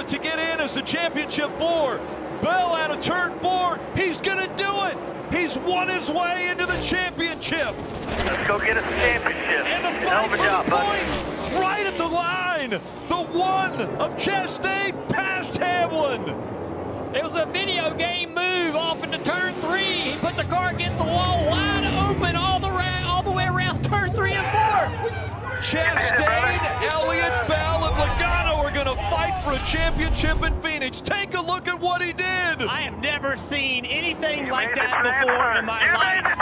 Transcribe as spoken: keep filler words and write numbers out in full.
for it to get in as the championship four. Bell out of turn four. He's gonna do it. He's won his way into the championship. Let's go get us a championship. And the fight for job, the point, right at the line. The one of Chastain past Hamlin. It was a video game move off into turn three. He put the car against the wall wide open all the, all the way around turn three and four. Chastain, Elliott, Bell, and Logano are going to fight for a championship in Phoenix. Take a look at what he did. I have never seen anything like that before in my life.